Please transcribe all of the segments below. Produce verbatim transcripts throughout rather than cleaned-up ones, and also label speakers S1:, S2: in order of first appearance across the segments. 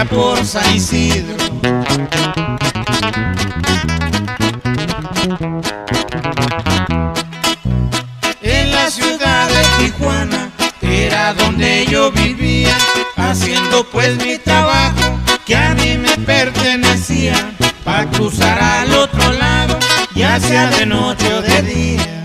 S1: por San Isidro. En la ciudad de Tijuana era donde yo vivía, haciendo pues mi trabajo que a mí me pertenecía, pa' cruzar al otro lado, ya sea de noche o de día.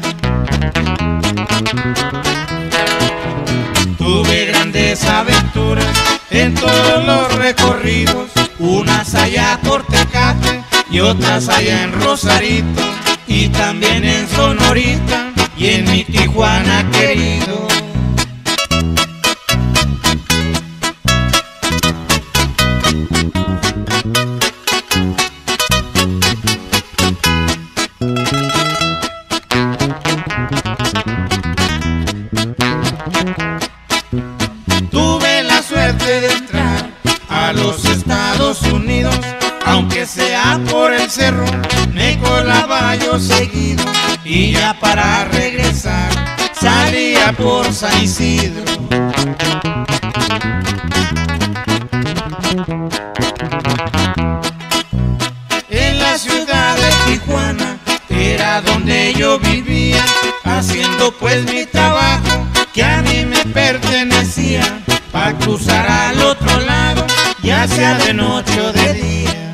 S1: Tuve grandes aventuras en todos los recorridos, unas allá por Tecate y otras allá en Rosarito, y también en Sonorita y en mi Tijuana querido. Tuve la suerte de entrar a los Estados Unidos, aunque sea por el cerro, me colaba yo seguido, y ya para regresar salía por San Isidro. En la ciudad de Tijuana era donde yo vivía, haciendo pues mi trabajo que a mí me pertenecía, pa' cruzar al otro lado, ya sea de noche o de día.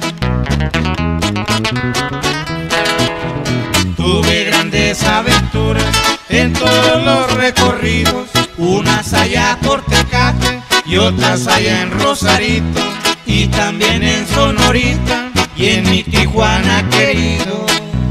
S1: Tuve grandes aventuras en todos los recorridos, unas allá por Tecate y otras allá en Rosarito, y también en Sonorita y en mi Tijuana querido.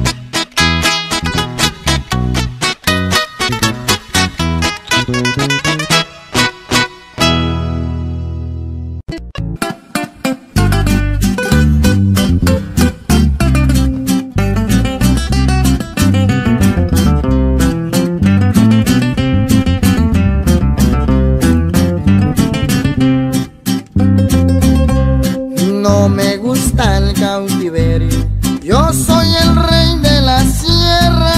S2: No me gusta el cautiverio, yo soy el rey de la sierra.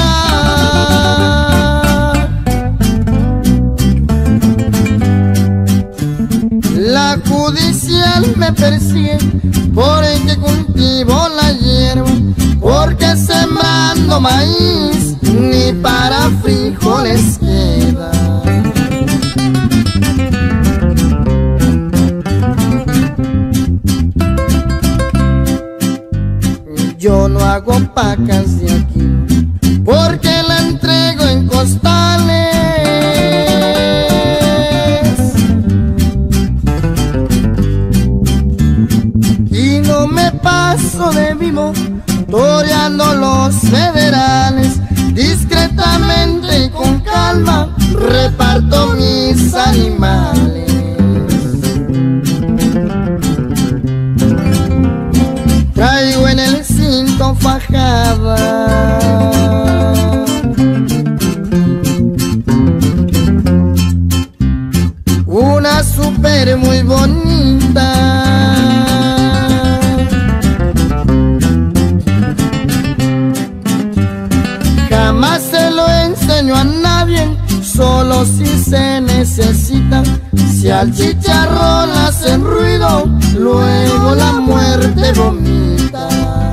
S2: La judicial me persigue porque cultivo la hierba, porque sembrando maíz ni para frijoles queda. Yo no hago pacas de aquí, porque la entrego en costales. Y no me paso de vivo toreando los federales. Discretamente y con calma reparto mis animales. Traigo en el cinto fajada una super muy bonita. Jamás se lo enseño a nadie, solo si se necesita. Si al chicharrón hacen ruido, luego la muerte vomita.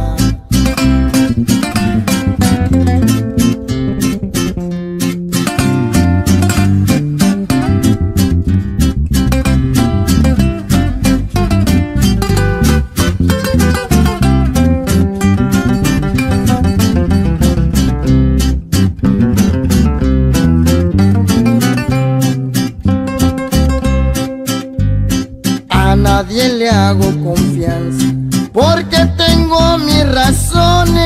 S2: A nadie le hago confianza, porque tengo mis razones.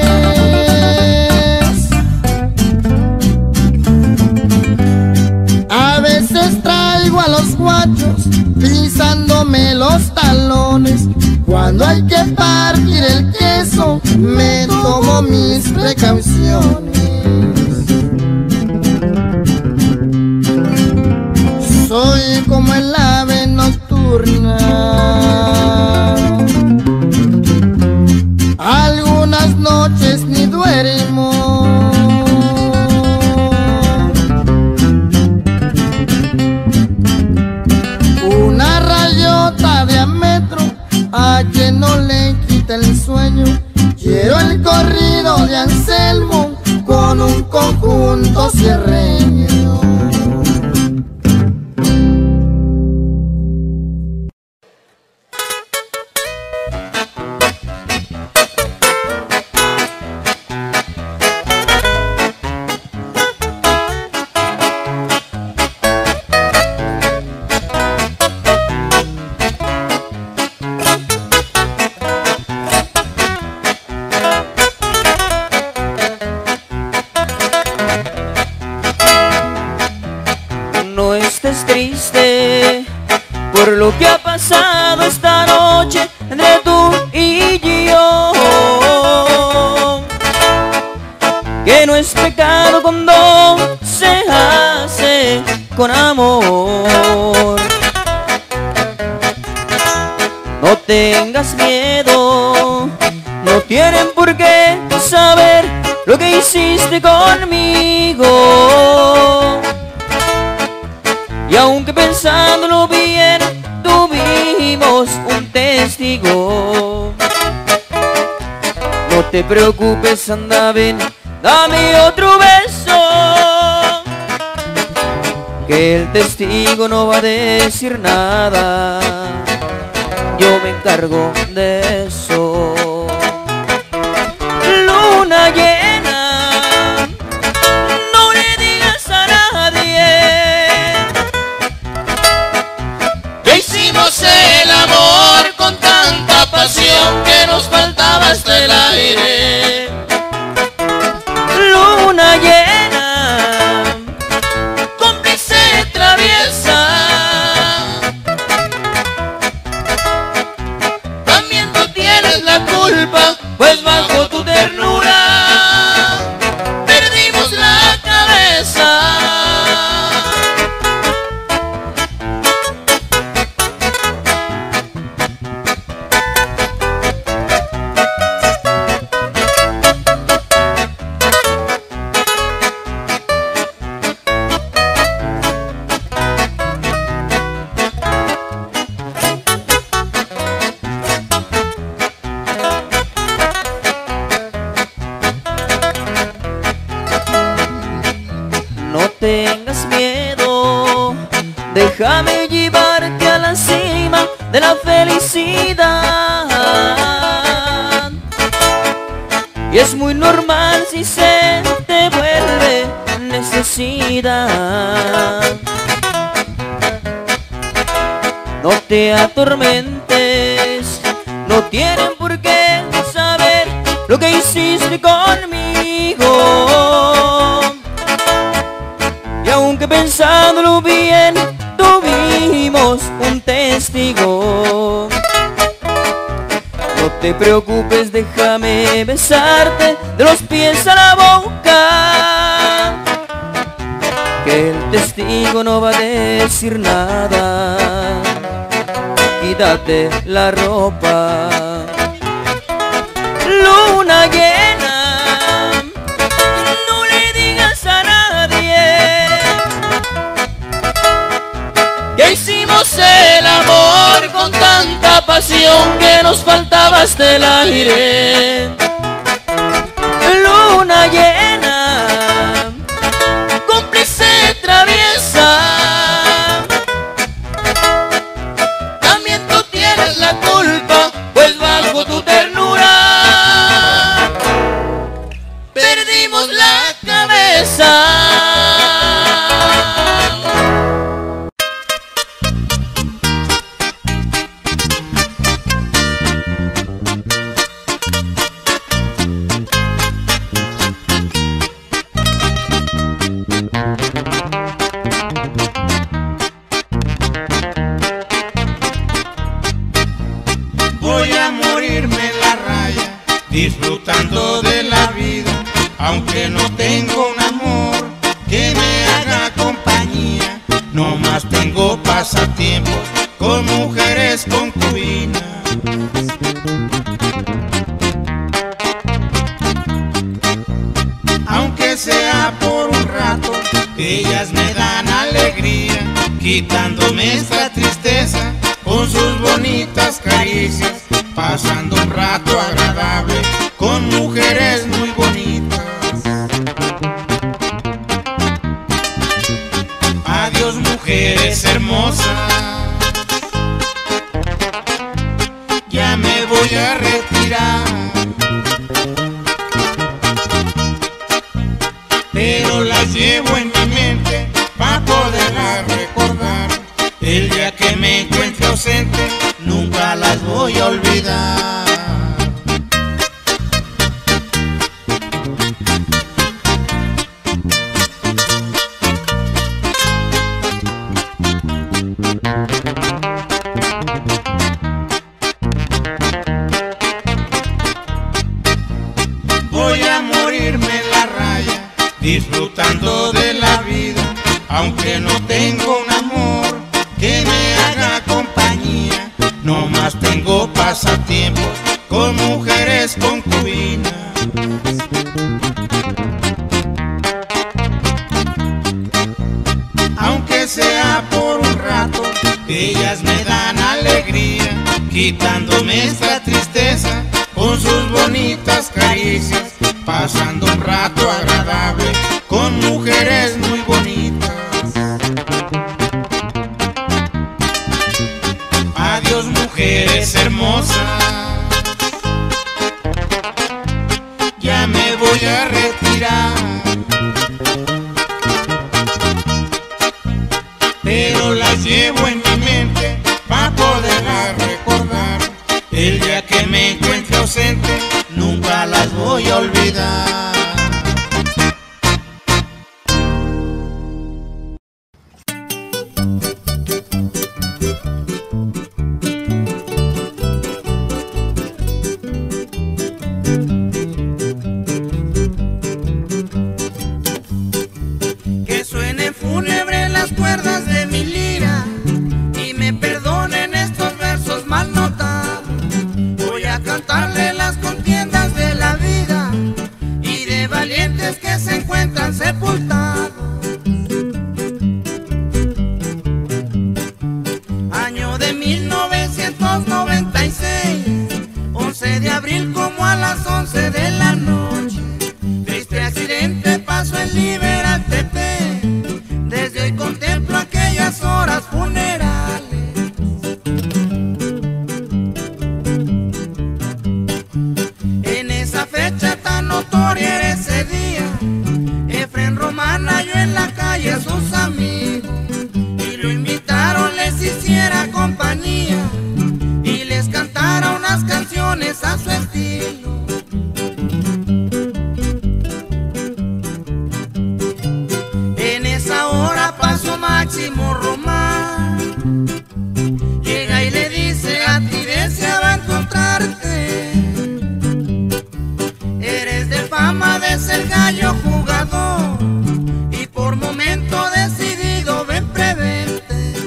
S2: A veces traigo a los guachos pisándome los talones. Cuando hay que partir el queso, me tomo mis precauciones. Soy como el ave nocturna, algunas noches ni duermo. Una rayota de a metro que no le quita el sueño. Quiero el corrido de Anselmo con un conjunto sierreño.
S3: No estés triste por lo que ha pasado esta noche entre tú y yo, que no es pecado cuando se hace con amor. No tengas miedo, no tienen por qué saber lo que hiciste conmigo. Y aunque pensándolo bien, tuvimos un testigo. No te preocupes, anda, ven, dame otro beso, que el testigo no va a decir nada. Yo me encargo de eso. Luna llena, no le digas a nadie
S1: que hicimos el amor con tanta pasión que nos faltaba hasta el aire.
S3: Luna llena,
S1: Cómplice traviesa, también tú tienes la culpa, pues bajo tu ternura perdimos la cabeza.
S3: no tengas miedo, déjame llevarte a la cima de la felicidad. Y es muy normal si se te vuelve necesidad. No te atormentes, no tienen por qué saber lo que hiciste conmigo. Y aunque pensándolo bien, tuvimos un testigo. No te preocupes, déjame besarte de los pies a la boca, que el testigo no va a decir nada. Quítate la ropa. Luna llena, no le digas a nadie
S1: Que hicimos el amor con tanta pasión que nos faltaba hasta el aire.
S3: luna llena,
S1: Cómplice traviesa, también tú tienes la culpa, pues bajo tu ternura perdimos la cabeza. Voy a morirme en la raya, disfrutando de la vida, aunque no tengo un amor que me haga compañía. No más tengo pasatiempos con mujeres concubinas. Aunque sea por un rato, ellas me dan alegría, quitándome esta tristeza con sus bonitas caricias pasando un rato agradable con mujeres muy bonitas. Adiós, mujeres hermosas, ya me voy a retirar, pero las llevo en mi mente para poderlas recordar. El día que me encuentre ausente, nunca las voy a olvidar. Voy a morirme en la raya, disfrutando de la vida, aunque no tengo un amor que me haga compañía. No más tengo pasatiempos con mujeres concubinas. Aunque sea por un rato, ellas me dan alegría, quitándome esta tristeza con sus bonitas caricias, pasando un rato agradable con mujeres muy bonitas. Adiós, mujeres hermosas, ya me voy a retirar, pero las llevo en mi mente para poderlas recordar. El día que me encuentre ausente, nunca las voy a olvidar.
S4: Que suenen fúnebre las cuerdas de mi lira y me perdonen estos versos mal notados. Voy a cantarle las contiendas de la vida y de valientes que se encuentran sepultados. Año de mil novecientos noventa y seis, once de abril como a las once de la noche. Triste accidente pasó en Liberal Tepé, desde hoy contemplo aquellas horas funerales. En esa fecha tan notoria era ese día, Efren Román halló en la calle a sus amigos y lo invitaron les hiciera compañía y les cantara unas canciones a su estilo. En esa hora pasó Máximo Román, llega y le dice: a ti deseaba encontrarte, eres de fama de ser gallo jugador y por momento decidido ven prevente.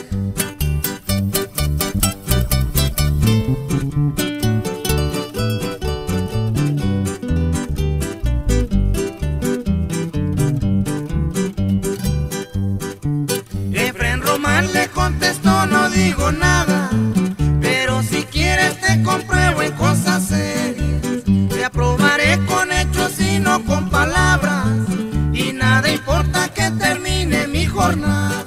S4: Efren Román le contestó: no digo nada, pero si quieres te compruebo en cosas serias. Te aprobaré con hechos y no con palabras, y nada importa que termine mi jornada.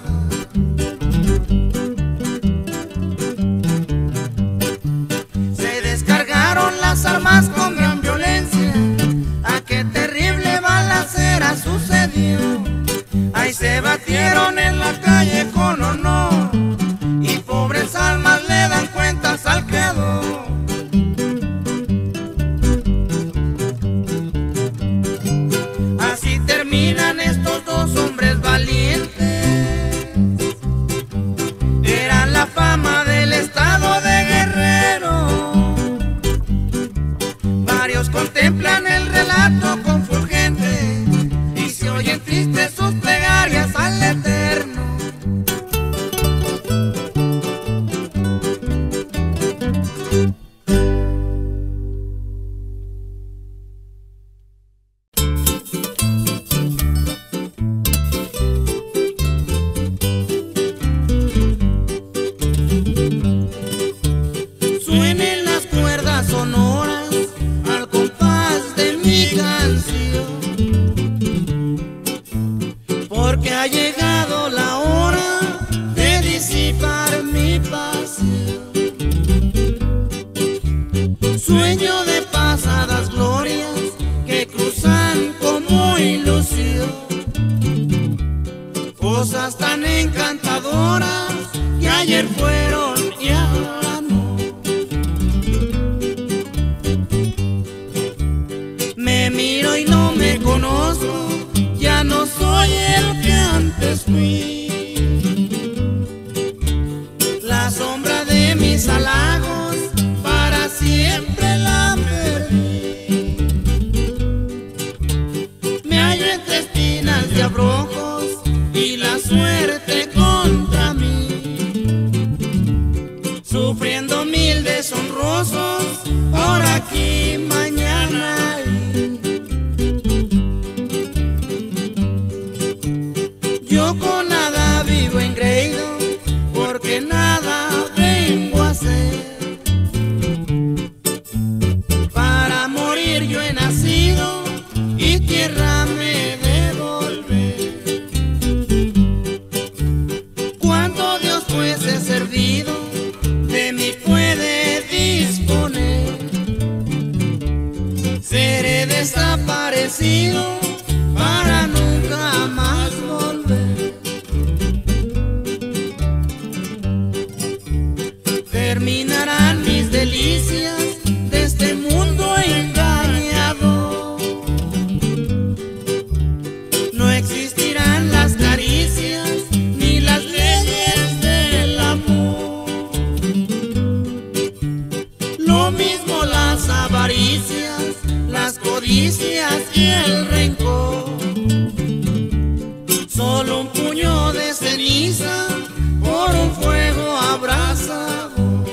S4: Se descargaron las armas con gran violencia, a qué terrible balacera sucedió. Ahí se batieron en la calle con honor y pobres almas le dan cuentas al Creador. sueño de pasadas glorias que cruzan como ilusión, cosas tan encantadoras que ayer fueron y ahora no. Me miro y no me conozco, ya no soy el que antes fui. La sombra de mis halagos para siempre la perdí. Me hallo entre espinas y abrojos y la suerte contra mí, sufriendo mil deshonrosos, ahora aquí, mañana ahí. Yo con nada vivo engreído, porque nada vengo a hacer. Para morir yo he nacido y tierra me de volver. Cuando Dios pues he servido, de mí puede disponer. Seré desaparecido para nunca más volver. Terminarán mis delicias de este mundo engañado. No existirán las caricias ni las leyes del amor. Lo mismo las avaricias, las codicias y el rencor. Solo un puño de ceniza por un fuego abrazador.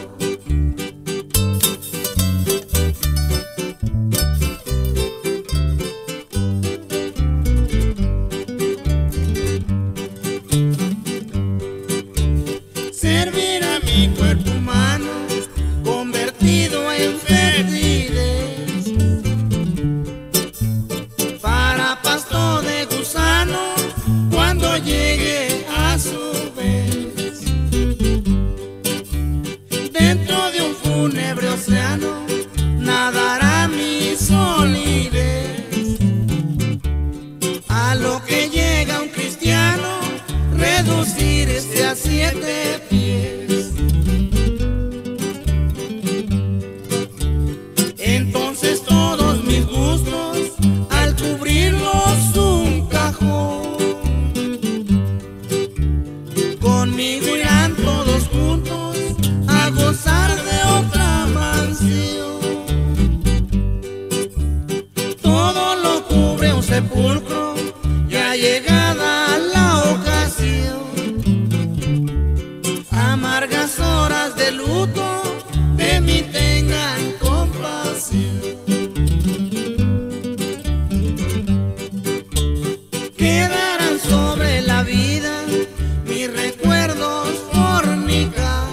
S4: Servir a mi cuerpo humano convertido en fertilidad, para pasto de gusano cuando llegue a su vez. Dentro de un fúnebre océano nadará mi solidez. A lo que llega un cristiano, reducirse a siete pies. Entonces todos mis gustos, al cubrirlos un cajón, conmigo irán todos juntos a gozar de otra mansión. Todo lo cubre un sepulcro, ya llegada la ocasión. Amargas horas de luto de mí tengan compasión. Quedarán sobre la vida mis recuerdos fornicar.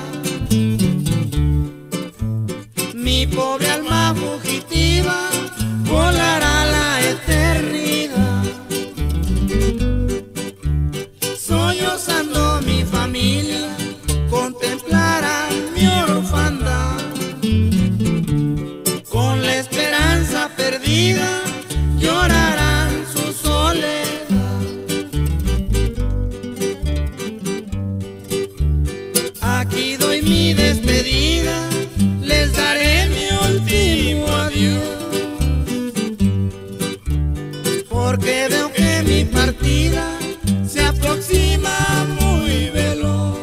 S4: Mi pobre alma fugitiva volará a la eternidad, sollozando mi familia, contemplarán mi orfandad. Con la esperanza perdida llorarán su soledad. Aquí doy mi despedida, les daré mi último adiós, porque veo que mi partida se aproxima muy veloz.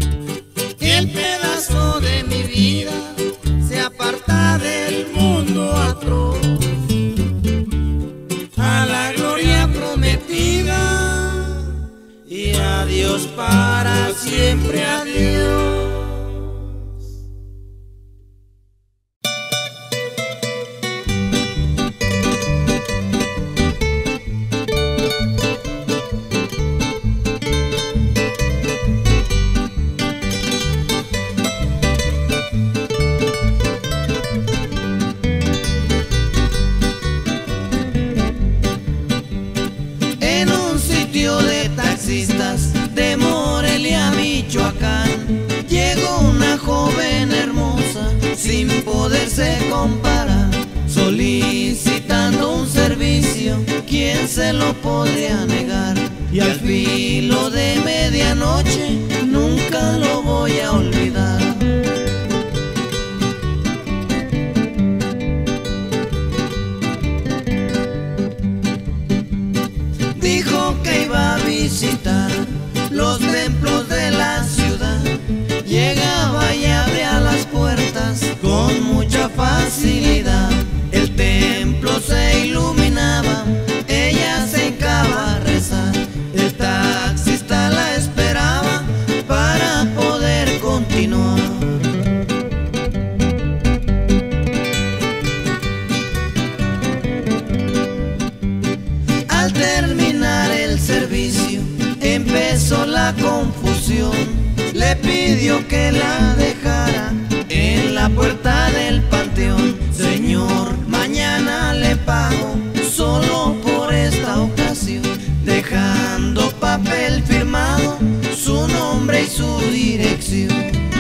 S4: El pedazo de mi vida se aparta del mundo comparar, solicitando un servicio, ¿quién se lo podría negar? Y al filo de medianoche nunca lo voy a olvidar. Dijo que iba a visitar los templos de la ciudad, llegaba y abría las puertas con mucha facilidad. El templo se iluminaba, ella se hincaba a rezar, el taxista la esperaba para poder continuar. Al terminar el servicio empezó la confusión, le pidió que la dejara en la puerta del panteón. Señor, mañana le pago solo por esta ocasión, dejando papel firmado, su nombre y su dirección.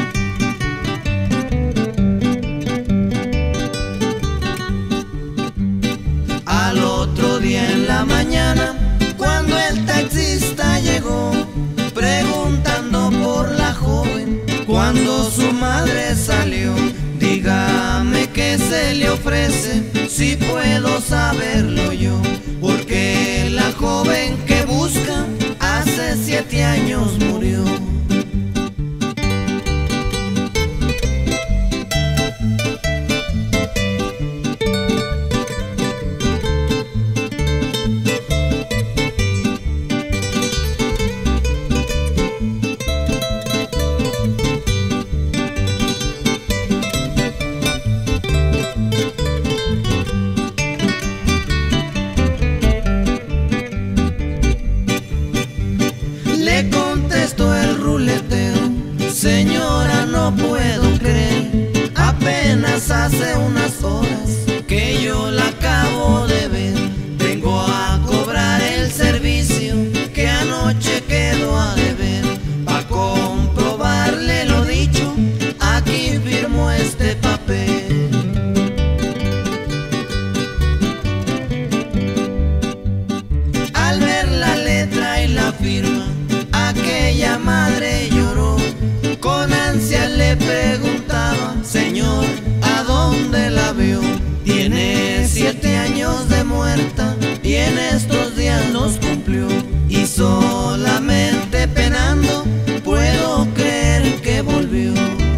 S4: Al otro día en la mañana, cuando el taxista llegó, preguntando por la joven, cuando su madre salió, dígame qué se le ofrece, si puedo saberlo yo, porque la joven que busca hace siete años murió. Le contestó el ruletero, señora, no puedo creer, apenas hace unas horas que yo la acabo de ver. Vengo a cobrar el servicio que anoche quedó a deber. Pa' comprobarle lo dicho, aquí firmo este papel. Al ver la letra y la firma, aquella madre lloró, con ansia le preguntaba, señor, ¿a dónde la vio? Tiene siete años de muerta y en estos días los cumplió, y solamente penando puedo creer que volvió.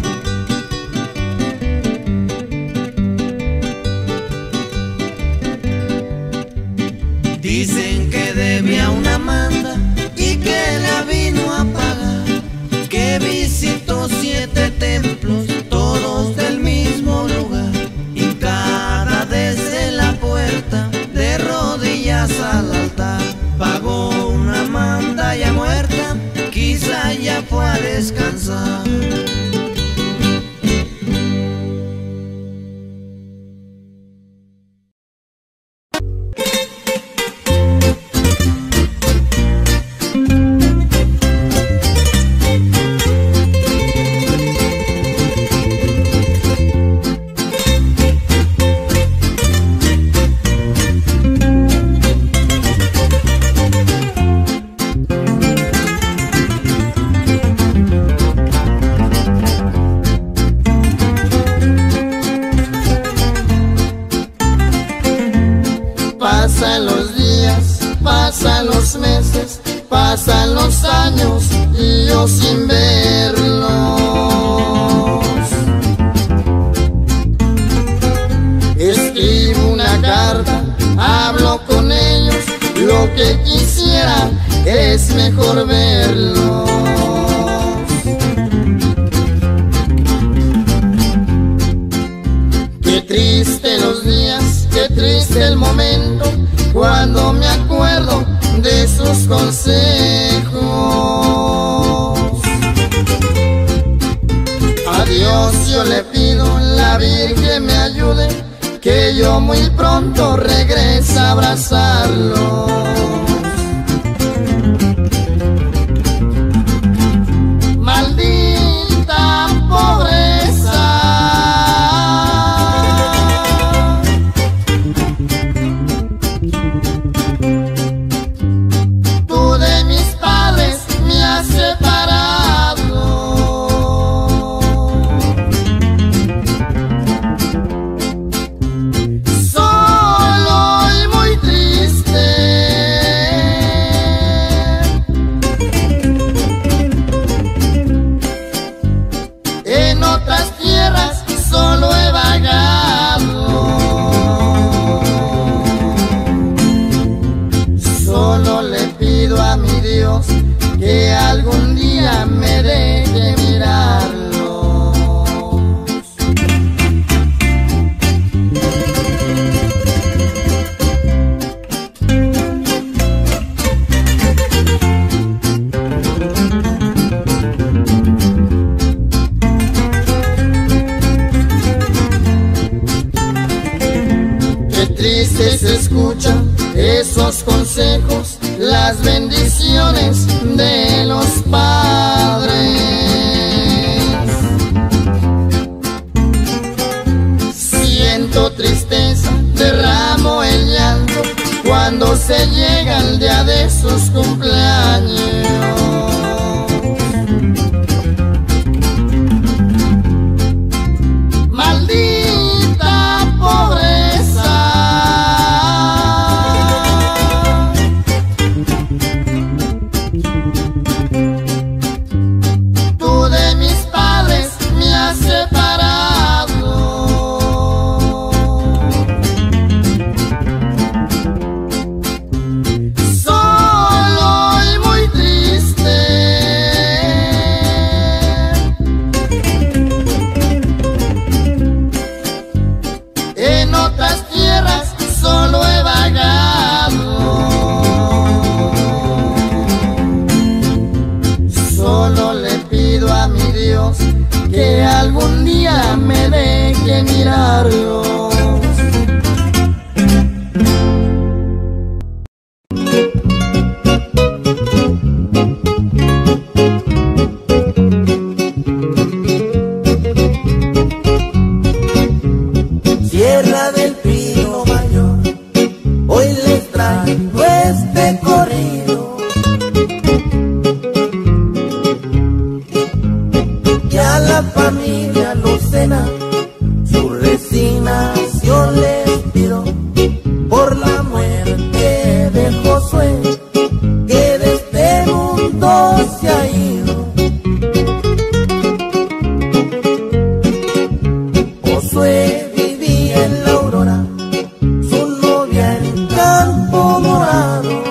S4: Dicen que debía una manda y que la vino a pagar, que visitó siete templos, todos del mismo lugar, hincada desde la puerta, de rodillas al altar. Pagó una manda ya muerta, quizá ya fue a descansar.
S2: Pasan los días, pasan los meses, pasan los años y yo sin verlos. Escribo una carta, hablo con ellos, lo que quisiera es mejor verlos. Qué triste los días, qué triste el momento, cuando me acuerdo de sus consejos. A Dios yo le pido, la Virgen me ayude, que yo muy pronto regrese a abrazarlos. Maldita pobreza, que se escuchan esos consejos, las bendiciones de los padres. Siento tristeza, derramo el llanto cuando se llega el día de sus cumpleaños. Maldita pobreza, tú de mis padres me has separado. Solo y muy triste, en otras tierras solo he vagado. Solo le pido a mi Dios que algún día me deje mirarlos.
S5: Sierra del Pino Mayor, hoy les traigo este corrido, y a la familia Lucena su resignación les pido por la muerte de Josué, que de este mundo se ha ido. Josué vivía en la Aurora, su novia en Campo Morado,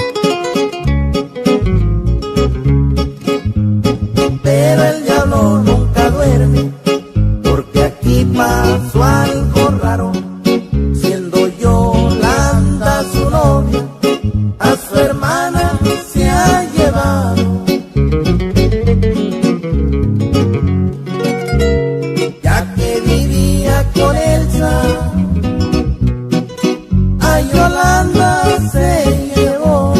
S5: pero el diablo nunca duerme, porque aquí pasó algo raro. Siendo Yolanda su novia, a su hermana se ha llevado. Ya que vivía con Elsa, a Yolanda se llevó.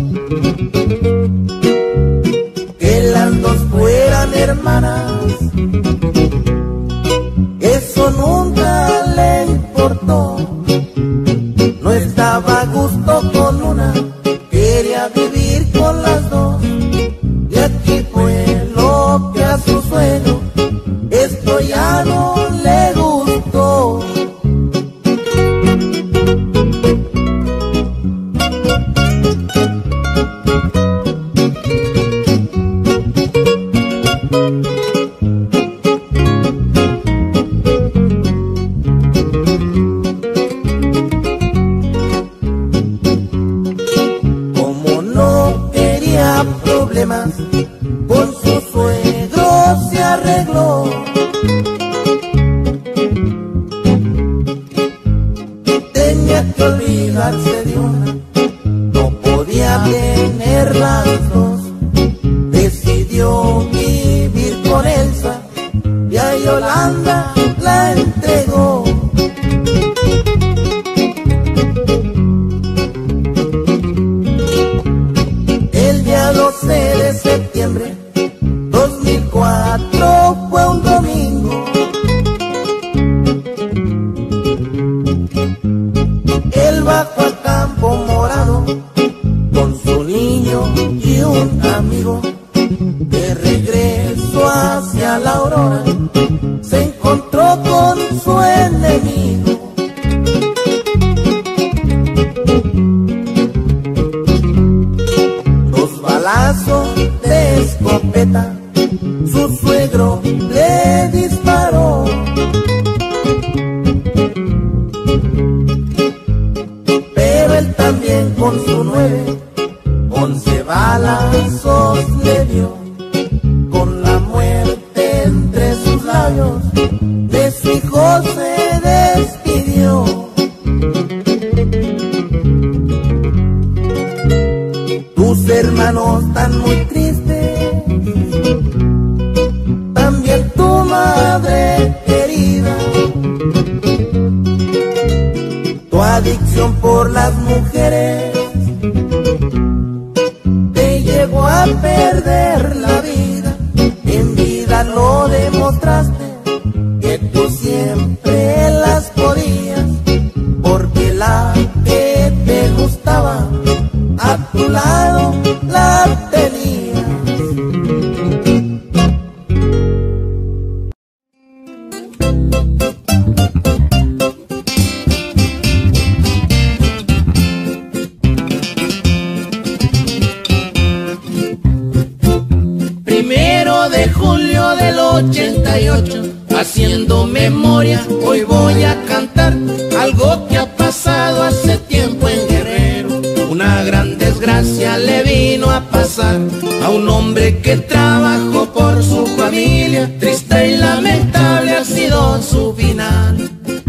S5: Que las dos fueran hermanas, eso nunca le importó. No estaba a gusto con una, quería vivir con las dos. Y aquí fue lo que a su suegro esto ya no le gustó. Como no quería problemas, con su suegro se arregló. Tenía que olvidarse de una, no podía tener las dos. Decidió vivir con Elsa y a Yolanda la entregó. El día doce de septiembre dos mil cuatro fue un domingo. Él bajó al Campo Morado con su niño y un amigo. De regreso hacia la Aurora se encontró con su enemigo. Dos balazos de escopeta su suegro le disparó. Pero él también con su nueve, once balazos le dio. Con la muerte entre sus labios, de su hijo se despidió. Tus hermanos están muy tristes, también tu madre querida. Tu adicción por las mujeres te llevó a perder la vida. En vida lo demostraste, que tú siempre las podías, porque la que te gustaba a tu lado la tenías.
S4: Primero de julio del ochenta y ocho, haciendo memoria, hoy voy a cantar algo que ha pasado hace tiempo en Guerrero. Una gran desgracia le vino a pasar a un hombre que trabajó por su familia. Triste y lamentable ha sido su final.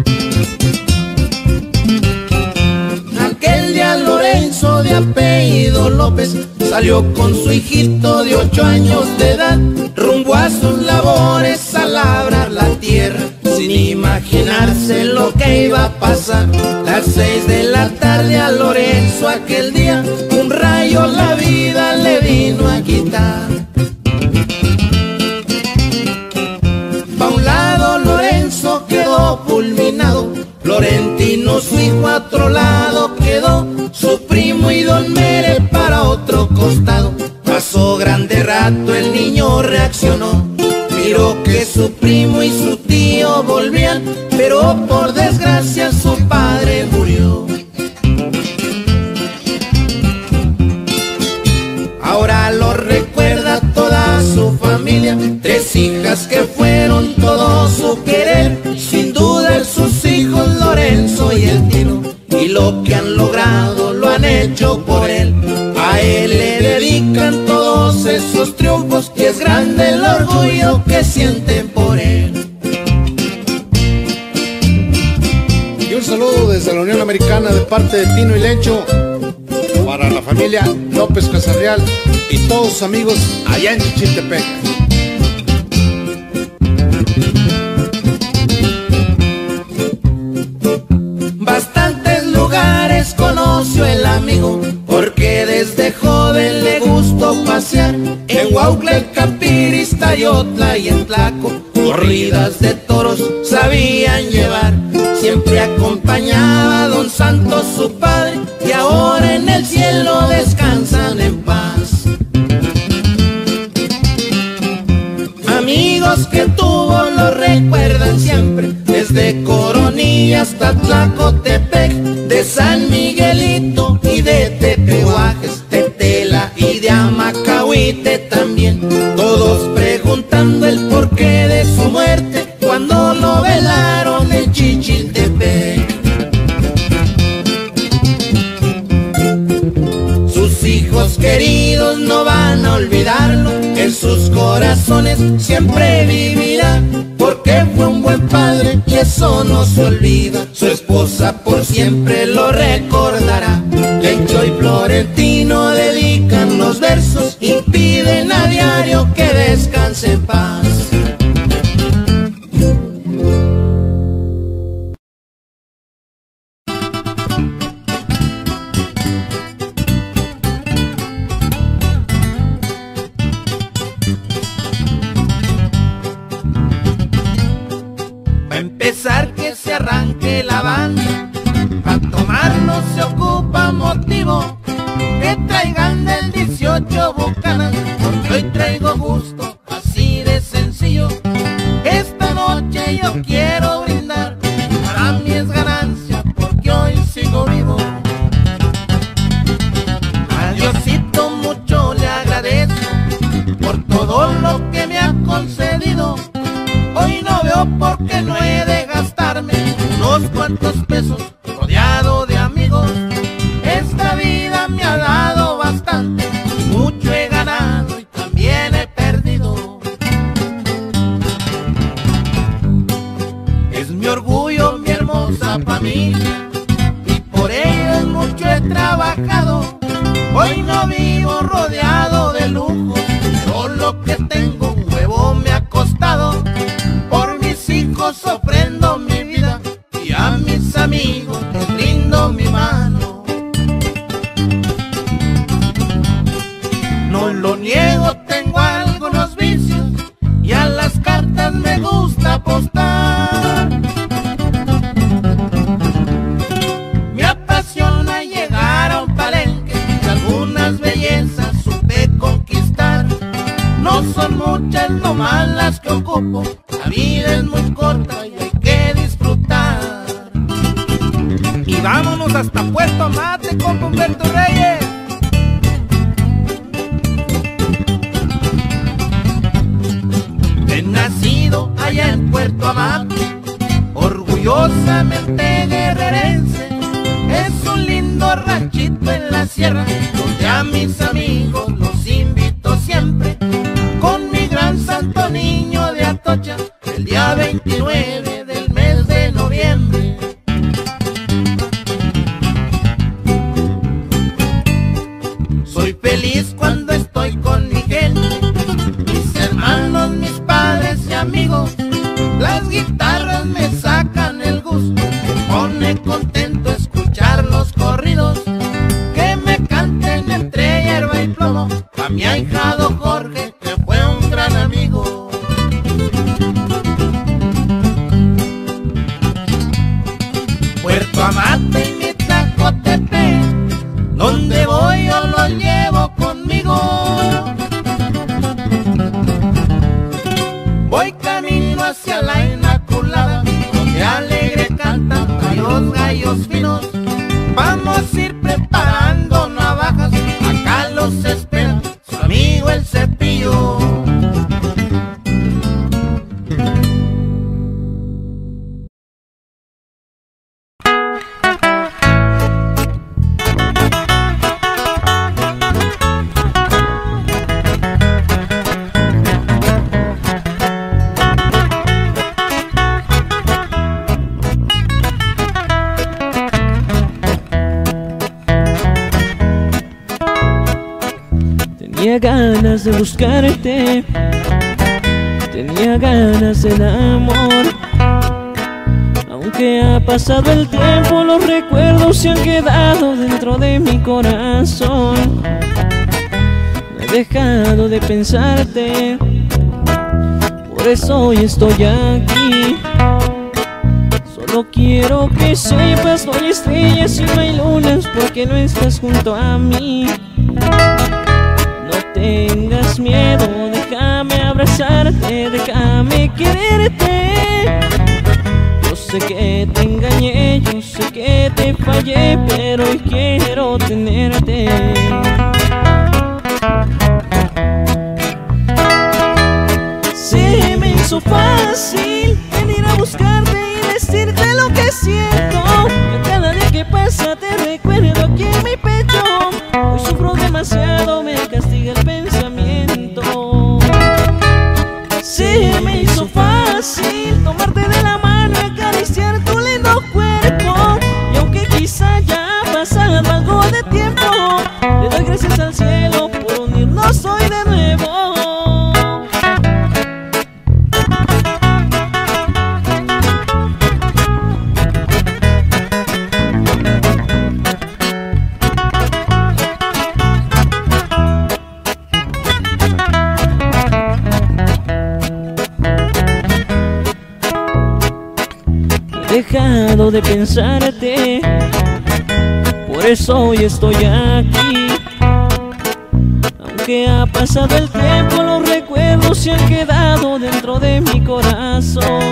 S4: Aquel día Lorenzo, de apellido López, salió con su hijito de ocho años de edad, rumbo a sus labores a labrar la tierra, sin imaginarse lo que iba a pasar. Las seis de la tarde a Lorenzo aquel día, un rayo la vida le vino a quitar. Pa' un lado Lorenzo quedó fulminado, Florentino su hijo a otro lado quedó, su primo y don Mere para otro costado. Pasó grande rato, el niño reaccionó, miró que su primo y su tío volvían, pero por desgracia su padre murió. Ahora lo recuerda toda su familia, tres hijas que fueron todo su querer, sin duda sus hijos Lorenzo y el Tino, y lo que han logrado lo han hecho por él. A él le dedican todos esos triunfos y es grande el orgullo que sienten por él.
S6: Y un saludo desde la Unión Americana de parte de Tino y Lencho para la familia López Casarreal y todos sus amigos allá en Chichiltepec.
S4: Bastantes lugares conoció el amigo, porque desde joven le gustó pasear en Huautla, Capiris, Tayotla y en Tlaco. Corridas de toros sabían llevar, siempre acompañaba a don Santos su padre, y ahora en el cielo descansan en paz. Amigos que tuvo lo recuerdan siempre, desde Coronilla hasta Tlacotepec, de San Miguelito y de Tepehuajes, de Tela y de Amacahuite también. Todos preguntando el porqué de su muerte cuando lo velaron en Chichiltepec. Sus hijos queridos no van a olvidarlo, en sus corazones siempre vivirá, porque fue un buen padre y eso no se olvida. Su esposa por siempre lo recordará. Lencho y Florentino dedican los versos y piden a diario que descanse en paz. Empezar que se arranque la banda, pa' tomar no se ocupa motivo, que traigan del dieciocho bucanas, porque hoy traigo gusto, así de sencillo. Esta noche yo quiero brindar, para mí es ganancia, porque hoy sigo vivo. A Diosito mucho le agradezco, por todo lo que me ha concedido. Hoy no veo por qué no he de gastarme unos cuantos pesos rodeado de amigos. Esta vida me ha dado bastante, mucho he ganado y también he perdido. Es mi orgullo, mi hermosa familia, y por ello mucho he trabajado. Hoy no vivo rodeado de lujo, pero lo que tengo un huevo me ha costado. Por mis hijos ofrendo mi vida y a mis amigos les brindo mi
S7: hasta Puerto Mate, compa Humberto Reyes.
S4: He nacido allá en Puerto Amate, orgullosamente guerrerense. Es un lindo ranchito en la sierra, donde a mis amigos los invito siempre. Con mi gran santo niño de Atocha, el día veintinueve del mes de noviembre. Soy feliz cuando estoy con mi gente, mis hermanos, mis padres y amigos. Las guitarras me sacan el gusto, me pone contento escuchar los corridos que me canten entre hierba y plomo, pa' mi ahijado Jorge, que fue un gran amigo. Puerto Amate y mi Tlacotepec, donde voy yo los llevo conmigo. Voy camino hacia la Inmaculada, donde alegre cantan los gallos finos. Vamos a ir preparando navajas, acá los espera su amigo el Cepillo.
S3: Tenía ganas de buscarte, tenía ganas del amor. Aunque ha pasado el tiempo, los recuerdos se han quedado dentro de mi corazón. No he dejado de pensarte, por eso hoy estoy aquí. Solo quiero que sepas, no hay estrellas y no hay lunas, porque no estás junto a mí. No tengas miedo, déjame abrazarte, déjame quererte. Yo sé que te engañé, yo sé que te fallé, pero hoy quiero tenerte. Se me hizo fácil venir a buscarte y decirte lo que siento, que cada día que pasa te recuerdo aquí en mi pecho. Hoy sufro demasiado, me castiga el pensamiento. Se me hizo fácil tomarte de la mano y acariciar tu lindo cuerpo. Y aunque quizá ya ha pasado algo de tiempo, le doy gracias al cielo por unirnos hoy de nuevo. He dejado de pensarte, por eso hoy estoy aquí. Aunque ha pasado el tiempo, los recuerdos se han quedado dentro de mi corazón.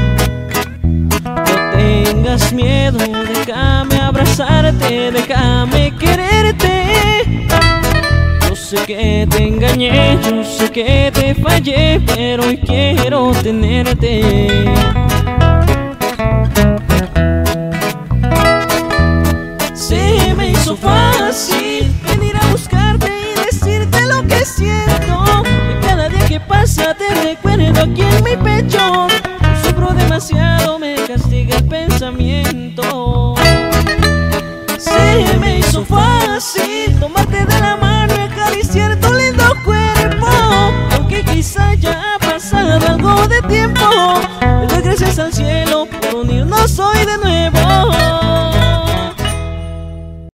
S3: No tengas miedo, déjame abrazarte, déjame quererte. Yo sé que te engañé, yo sé que te fallé, pero hoy quiero tenerte. Se me hizo fácil venir a buscarte y decirte lo que siento, que cada día que pasa te recuerdo aquí en mi pecho. Sufro demasiado, me castiga el pensamiento. Se me hizo fácil